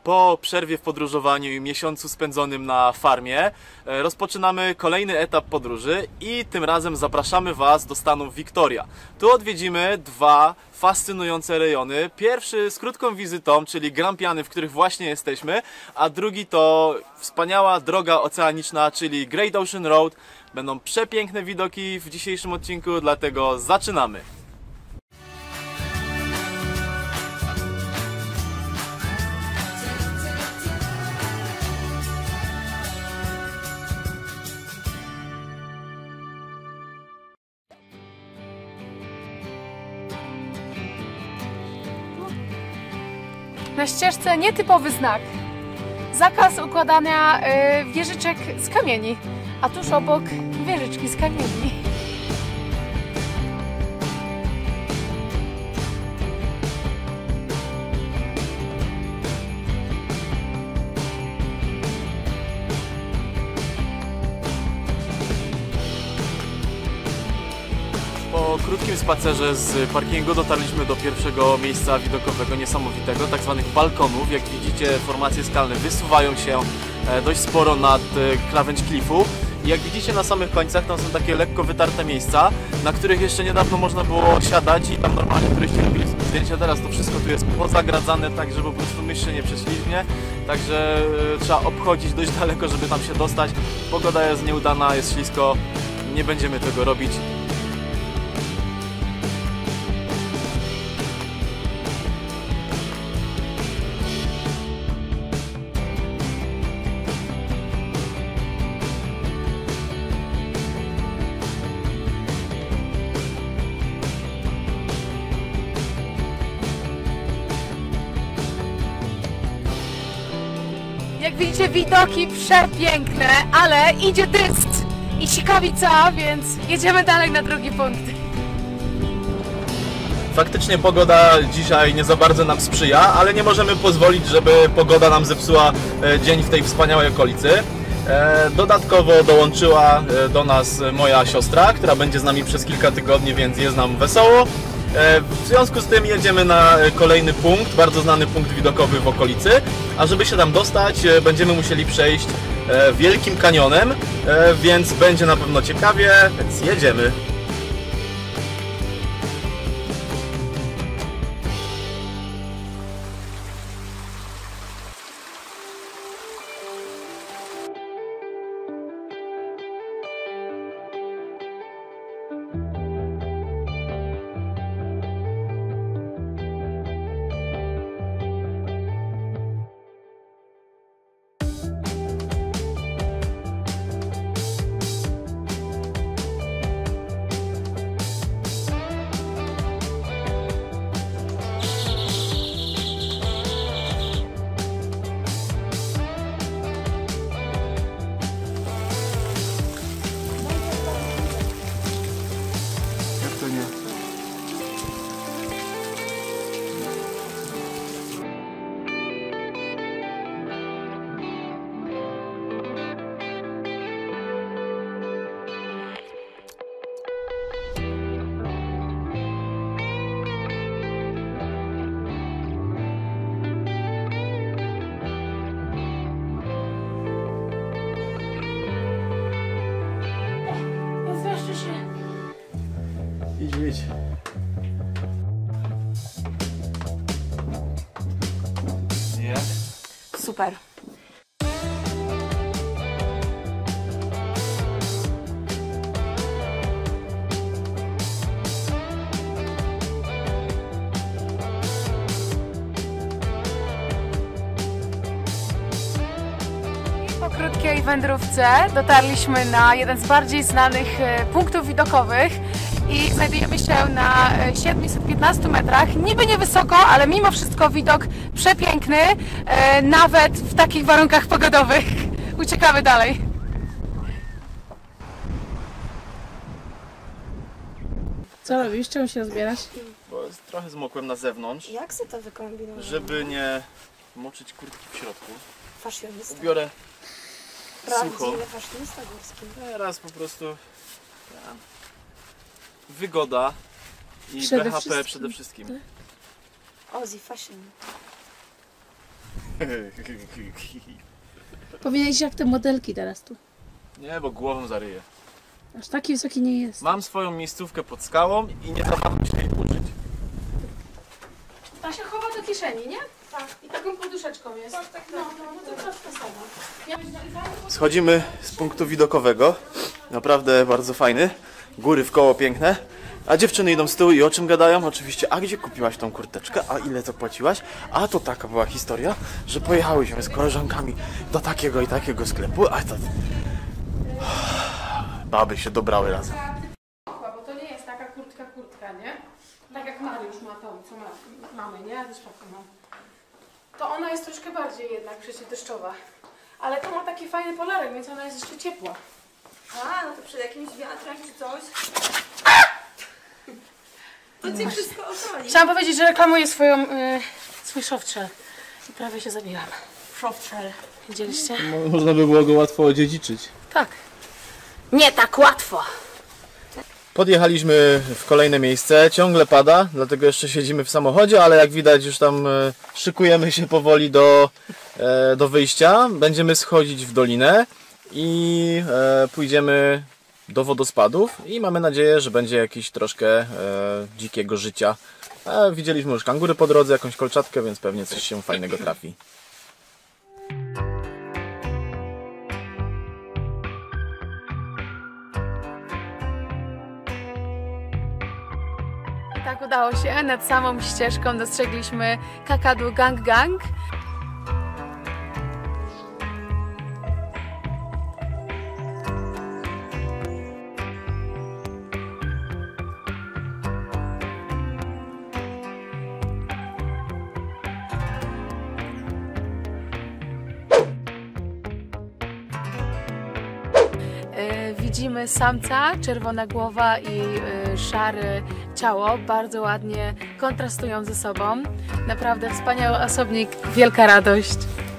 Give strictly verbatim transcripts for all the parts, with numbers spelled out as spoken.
Po przerwie w podróżowaniu i miesiącu spędzonym na farmie rozpoczynamy kolejny etap podróży i tym razem zapraszamy Was do stanu Victoria. Tu odwiedzimy dwa fascynujące rejony. Pierwszy z krótką wizytą, czyli Grampiany, w których właśnie jesteśmy, a drugi to wspaniała droga oceaniczna, czyli Great Ocean Road. Będą przepiękne widoki w dzisiejszym odcinku, dlatego zaczynamy! Na ścieżce nietypowy znak. Zakaz układania y, wieżyczek z kamieni, a tuż obok wieżyczki z kamieni. Po krótkim spacerze z parkingu dotarliśmy do pierwszego miejsca widokowego niesamowitego, tak zwanych balkonów. Jak widzicie, formacje skalne wysuwają się dość sporo nad krawędź klifu. I jak widzicie, na samych końcach tam są takie lekko wytarte miejsca, na których jeszcze niedawno można było siadać i tam normalnie turyści robili zdjęcia. Teraz to wszystko tu jest pozagradzane, tak żeby po prostu mysz się nie prześlizgnie. Także trzeba obchodzić dość daleko, żeby tam się dostać. Pogoda jest nieudana, jest ślisko, nie będziemy tego robić. Jak widzicie, widoki przepiękne, ale idzie deszcz i sikawica, więc jedziemy dalej na drugi punkt. Faktycznie pogoda dzisiaj nie za bardzo nam sprzyja, ale nie możemy pozwolić, żeby pogoda nam zepsuła dzień w tej wspaniałej okolicy. Dodatkowo dołączyła do nas moja siostra, która będzie z nami przez kilka tygodni, więc jest nam wesoło. W związku z tym jedziemy na kolejny punkt, bardzo znany punkt widokowy w okolicy, a żeby się tam dostać, będziemy musieli przejść Wielkim Kanionem, więc będzie na pewno ciekawie, więc jedziemy. Idź, idź. Jak? Super. Po krótkiej wędrówce dotarliśmy na jeden z bardziej znanych punktów widokowych i znajdujemy się na siedmiuset piętnastu metrach. Niby niewysoko, ale mimo wszystko widok przepiękny, nawet w takich warunkach pogodowych. Uciekamy dalej. Co robisz? Czemu się rozbierasz? Bo trochę zmokłem na zewnątrz. Jak sobie to wykombinowałeś? Żeby nie moczyć kurtki w środku. Fashionista. Ubiorę sucho. Prawdziwy fashionista górski. Teraz po prostu ja, wygoda i Przede B H P wszystkim. przede wszystkim. Ozzy Fashion. Powinieneś jak te modelki teraz tu. Nie, bo głową zaryję. Aż taki wysoki nie jest. Mam swoją miejscówkę pod skałą i nie zawaham się jej użyć. A się chowa do kieszeni, nie? Tak. I taką poduszeczką jest. Tak, tak, no, no, no to to to samo. Ja Schodzimy z punktu widokowego. Naprawdę bardzo fajny. Góry w koło piękne. A dziewczyny idą z tyłu i o czym gadają? Oczywiście, a gdzie kupiłaś tą kurteczkę? A ile zapłaciłaś? A to taka była historia, że pojechałyśmy z koleżankami do takiego i takiego sklepu, a to... Baby się dobrały razem. bo to nie jest taka kurtka, kurtka, nie? Tak jak Mariusz ma tą, co ma, mamy, nie? Ja też taką mam. To ona jest troszkę bardziej jednak przeciwdeszczowa. Ale to ma taki fajny polarek, więc ona jest jeszcze ciepła. A, no to przed jakimś wiatrem czy coś. To cię wszystko ochroni. Chciałam powiedzieć, że reklamuję swoją, y, swój softshell. I prawie się zabiłam. Softshell. Widzieliście? Można by było go łatwo odziedziczyć. Tak. Nie tak łatwo. Podjechaliśmy w kolejne miejsce, ciągle pada, dlatego jeszcze siedzimy w samochodzie, ale jak widać już tam e, szykujemy się powoli do, e, do wyjścia. Będziemy schodzić w dolinę i e, pójdziemy do wodospadów i mamy nadzieję, że będzie jakieś troszkę e, dzikiego życia. E, widzieliśmy już kangury po drodze, jakąś kolczatkę, więc pewnie coś się fajnego trafi. I tak udało się. Nad samą ścieżką dostrzegliśmy Kakadu Gang Gang. Widzimy samca, czerwona głowa i y, szare ciało, bardzo ładnie kontrastują ze sobą. Naprawdę wspaniały osobnik, wielka radość.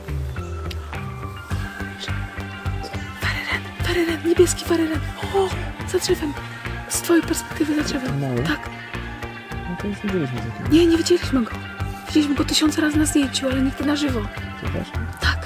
Faryren, faryren, niebieski faryren. O, za drzewem. Z twojej perspektywy za drzewem. Mały? Tak. No to już widzieliśmy takiego. Nie, nie widzieliśmy go. Widzieliśmy go tysiące razy na zdjęciu, ale nigdy na żywo. Przepraszam. Tak.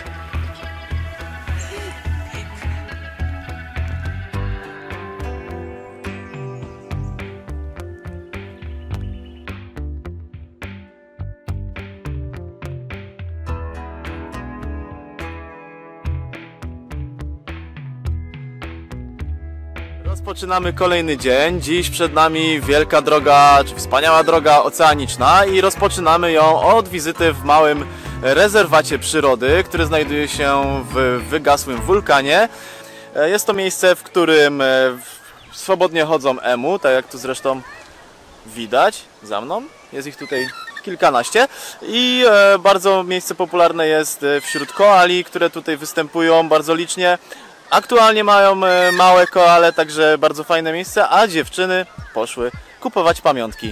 Rozpoczynamy kolejny dzień. Dziś przed nami wielka droga, czy wspaniała droga oceaniczna i rozpoczynamy ją od wizyty w małym rezerwacie przyrody, który znajduje się w wygasłym wulkanie. Jest to miejsce, w którym swobodnie chodzą emu, tak jak tu zresztą widać za mną. Jest ich tutaj kilkanaście i bardzo miejsce popularne jest wśród koali, które tutaj występują bardzo licznie. Aktualnie mają małe koale, także bardzo fajne miejsce, a dziewczyny poszły kupować pamiątki.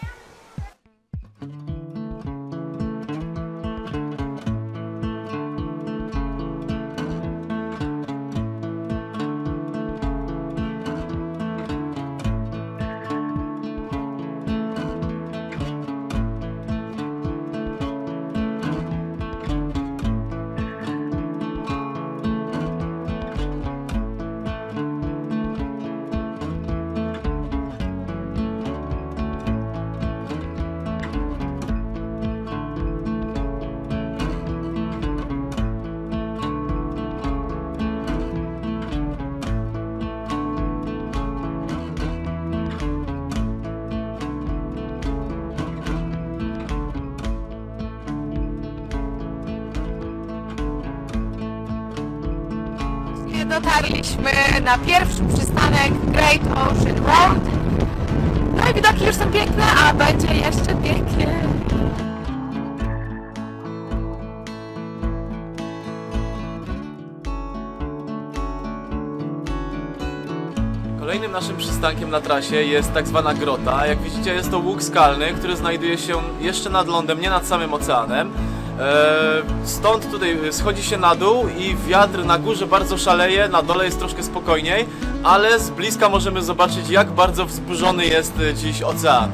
Dotarliśmy na pierwszy przystanek Great Ocean Road. No i widoki już są piękne, a będzie jeszcze piękniej. Kolejnym naszym przystankiem na trasie jest tak zwana grota. Jak widzicie, jest to łuk skalny, który znajduje się jeszcze nad lądem, nie nad samym oceanem. Stąd tutaj schodzi się na dół i wiatr na górze bardzo szaleje, na dole jest troszkę spokojniej, ale z bliska możemy zobaczyć, jak bardzo wzburzony jest dziś ocean.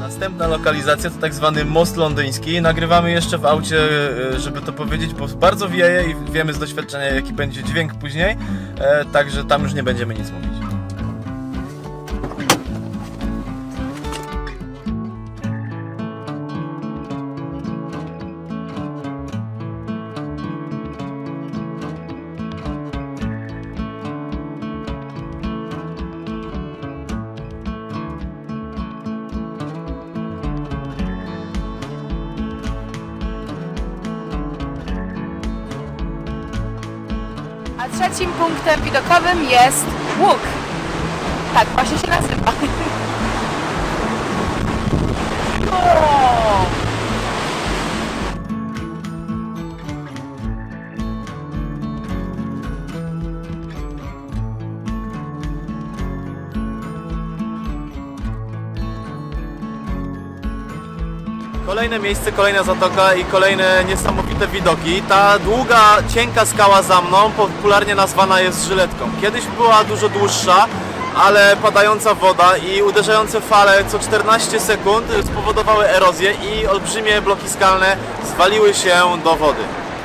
Następna lokalizacja to tak zwany most londyński. Nagrywamy jeszcze w aucie, żeby to powiedzieć, bo bardzo wieje i wiemy z doświadczenia, jaki będzie dźwięk później, także tam już nie będziemy nic mówić. A trzecim punktem widokowym jest łuk. Tak właśnie się nazywa. O! Kolejne miejsce, kolejna zatoka i kolejne niesamowite widoki. Ta długa, cienka skała za mną popularnie nazwana jest żyletką. Kiedyś była dużo dłuższa, ale padająca woda i uderzające fale co czternaście sekund spowodowały erozję i olbrzymie bloki skalne zwaliły się do wody.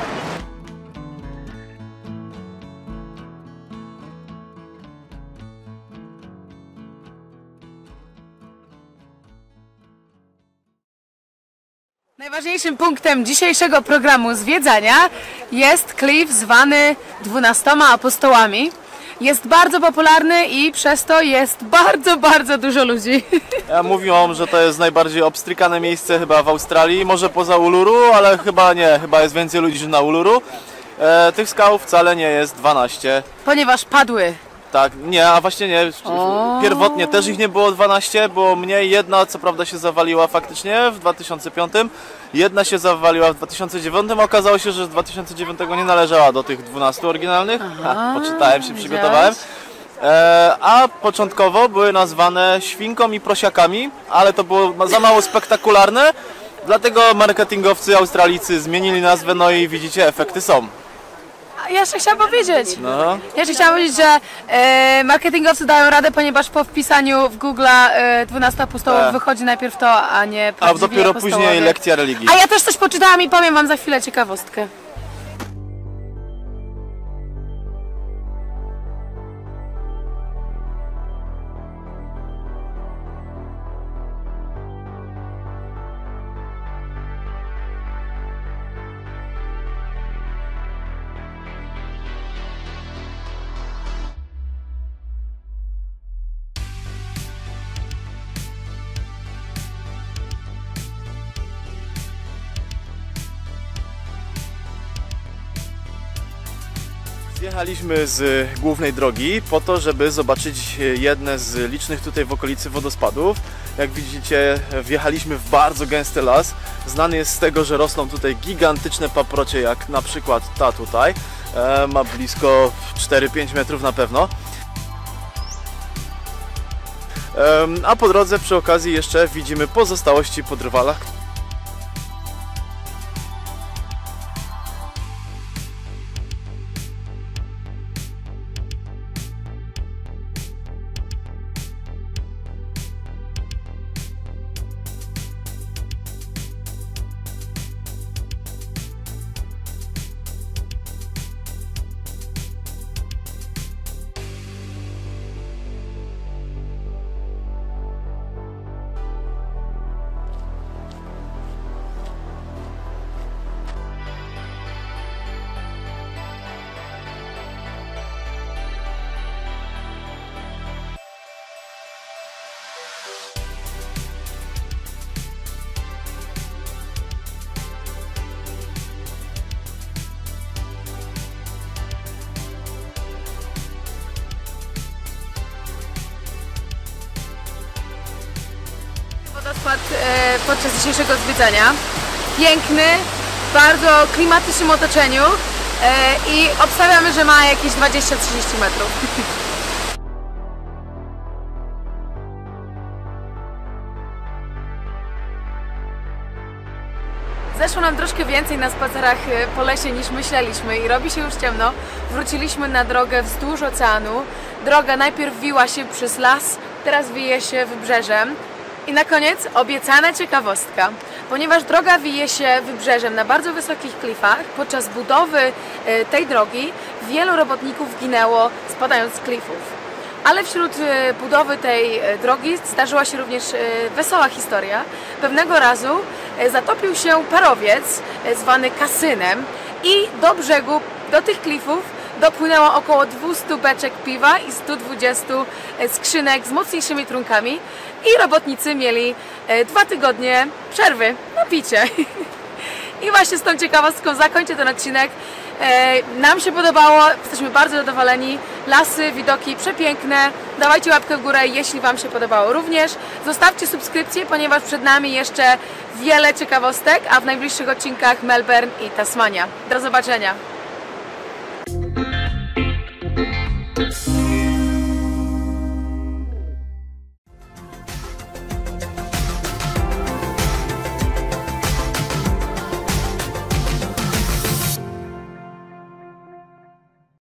Najważniejszym punktem dzisiejszego programu zwiedzania jest klif zwany dwunastoma apostołami. Jest bardzo popularny i przez to jest bardzo, bardzo dużo ludzi. Ja mówią, że to jest najbardziej obstrykane miejsce chyba w Australii, może poza Uluru, ale chyba nie, chyba jest więcej ludzi niż na Uluru. E, tych skał wcale nie jest dwanaście. Ponieważ padły. Tak, nie, a właśnie nie. Pierwotnie też ich nie było dwanaście, było mniej. Jedna co prawda się zawaliła faktycznie w dwa tysiące piątym, jedna się zawaliła w dwa tysiące dziewiątym. Okazało się, że z dwa tysiące dziewiątego nie należała do tych dwunastu oryginalnych. Ha, poczytałem się, przygotowałem. E, a początkowo były nazwane świnką i prosiakami, ale to było za mało spektakularne. Dlatego marketingowcy australijscy zmienili nazwę, no i widzicie, efekty są. A ja jeszcze chciałam powiedzieć. No. Ja jeszcze chciałam powiedzieć, że e, marketingowcy dają radę, ponieważ po wpisaniu w Google e, dwunastu apostołów Tak. wychodzi najpierw to, a nie A prawdziwi dopiero apostołowie. później lekcja religii. A ja też coś poczytałam i powiem wam za chwilę ciekawostkę. Zjechaliśmy z głównej drogi po to, żeby zobaczyć jedne z licznych tutaj w okolicy wodospadów. Jak widzicie, wjechaliśmy w bardzo gęsty las. Znany jest z tego, że rosną tutaj gigantyczne paprocie, jak na przykład ta tutaj. E, ma blisko cztery pięć metrów na pewno. E, a po drodze przy okazji jeszcze widzimy pozostałości po drwalach. Wodospad e, podczas dzisiejszego zwiedzania. Piękny, w bardzo klimatycznym otoczeniu e, i obstawiamy, że ma jakieś dwadzieścia trzydzieści metrów. Zeszło nam troszkę więcej na spacerach po lesie niż myśleliśmy i robi się już ciemno. Wróciliśmy na drogę wzdłuż oceanu. Droga najpierw wiła się przez las, teraz wije się wybrzeżem. I na koniec obiecana ciekawostka. Ponieważ droga wije się wybrzeżem na bardzo wysokich klifach, podczas budowy e, tej drogi wielu robotników ginęło spadając z klifów. Ale wśród e, budowy tej e, drogi zdarzyła się również e, wesoła historia. Pewnego razu e, zatopił się parowiec e, zwany kasynem i do brzegu, do tych klifów dopłynęło około dwieście beczek piwa i sto dwadzieścia skrzynek z mocniejszymi trunkami i robotnicy mieli e, dwa tygodnie przerwy na picie. I właśnie z tą ciekawostką zakończę ten odcinek. E, nam się podobało, jesteśmy bardzo zadowoleni. Lasy, widoki przepiękne. Dawajcie łapkę w górę, jeśli Wam się podobało również. Zostawcie subskrypcję, ponieważ przed nami jeszcze wiele ciekawostek, a w najbliższych odcinkach Melbourne i Tasmania. Do zobaczenia!